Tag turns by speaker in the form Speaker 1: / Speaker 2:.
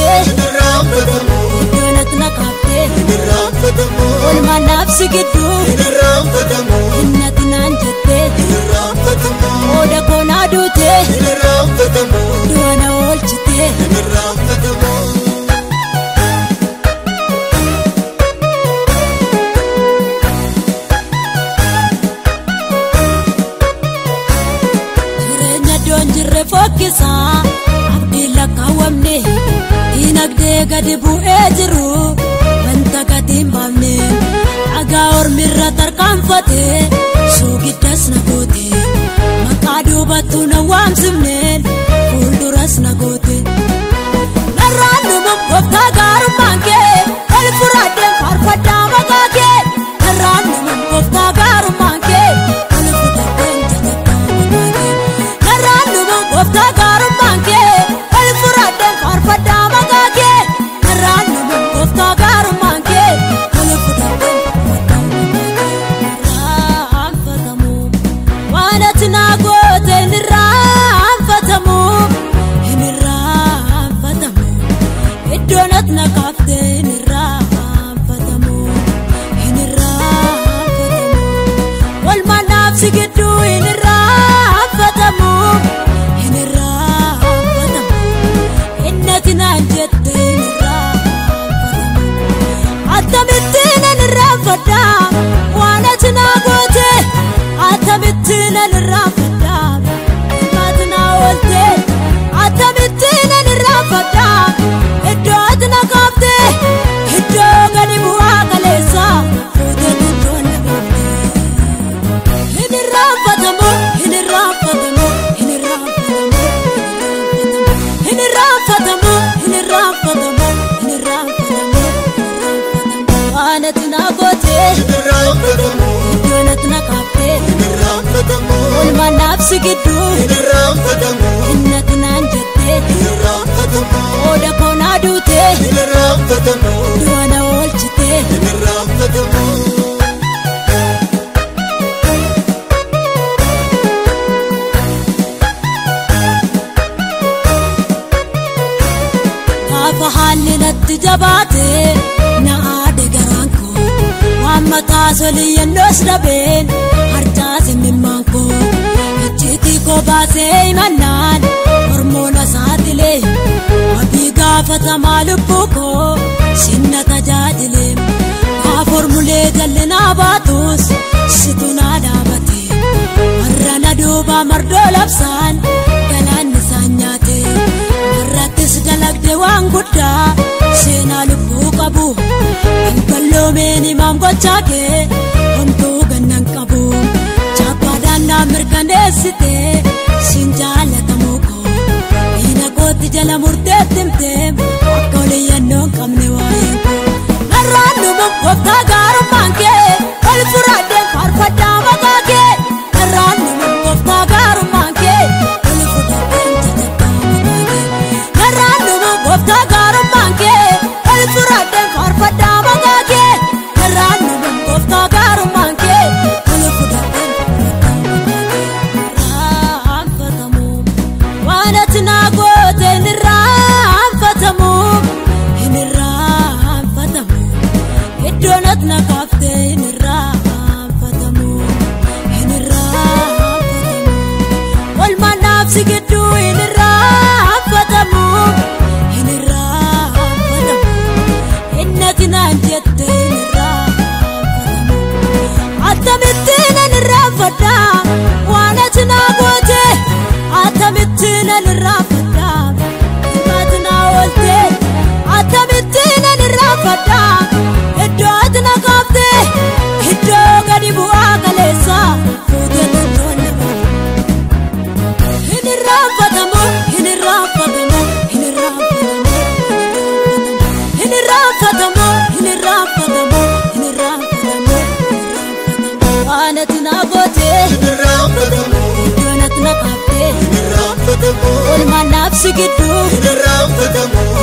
Speaker 1: iddoonatna qabdee olmaan nafsi gidduu innati naan jettee oda koonaa duutee du'ana oolchitee jireenya doon jirre fokkisaa abdii lakkaawwamne dinagdee gadi bu'ee jiru wanta gadi hin baafne dhagaa ormirra tarkaanfatee suugiddas na goote maqaa duubattuu na waamsifneen fuulduras na goote narraan dhumuuf gooftaa gaarummaan kee ol fudhadheen faarfadhaa maqaa kee narraan dhumuuf gooftaa gaarummaan kee ol fudhadheen jajjabaa maqaa kee narraan dhumuuf gooftaa gaarummaan kee ol fudhadheen faarfadhaa maqaa kee narraan dhumuuf gooftaa gaarummaan kee ol fudhadheen faarfadhaa maqaa kee na goote nirraanfatamu iddoonatna qabdee nirraanfatamu olmaan nafsi gidduu nirraanfatamu innati naan jettee nirraanfatamu atamittiin nirraanfadhaa waan ati na goote atamittiin nirraanfadhaa ilmaati na oolte atamittiin nirraanfadhaa iddootna qabdee iddoo gadi bu'aa kaleessaa fuutee iddoon na qabdee hinirraanfatamu hinirraanfatamu hinirraanfatamu hinirraanfatamu hinirraanfatamu hinirraanfatamu waan ati na gootee iddoonatna qabdee olmaan nafsi gidduu innati naan jettee oda koonaa duutee du'ana oolchitee gaafa haalli natti jabaatee na aade garaan koo waan mataa solii yennoos dhabeen harcaase mimmaan koo ijjiitii koo baasee himannaan hormoona saatilee wabii gaafatamaa lubbuu koo sinna tajaajilee gaaformulee jallinaa baatus situ naa dhaabate warra na duubaa mardoo labsaan galaanni isaan nyaate warrattis dalagde waan guddaa seenaa lubbuu qabu balballoomeen himaam gochaa kee homtuu gannan qabu chaappaadhaan naa mirkaneessitee siin jaalatamuu koo diina kootti jala murteetti himtee akka oliyyannoo hin qabne waa'ee koo narraan dhumuuf gooftaa gaarummaan kee ol fudhadheen faarfadhaa maqaa kee narraan dhumuuf gooftaa gaarummaan kee ol fudhadheen jajjabaa maqaa kee narraan dhumuuf gooftaa gaarummaan kee ol fudhadheen faarfadhaa maqaa kee narraan dhumuuf gooftaa gaarummaan kee ol fudhadheen faarfadhaa maqaa kee nirraanfatamu waan ati na goote nirraanfatamu hinirraanfatamu iddoonatna qabdee nirraanfatamu hinirraanfatamu olmaan nafsi gidduu nirraanfatamu hinirraanfatamu innati naan jettee nirraanfatamu atamittiin nirraanfadhaa waan ati na goote atamittiin nirraanfadhaa ilmaati na oolte atamittiin nirraanfadhaa iddootna qabdee iddoo gadi bu'aa kaleessaa fuutee iddoon na qabdee hinirraanfatamu hinirraanfatamu hinirraanfatamu hinirraanfatamu hinirraanfatamu hinirraanfatamu waan ati na gootee iddoonatna qabdee olmaan nafsi gidduu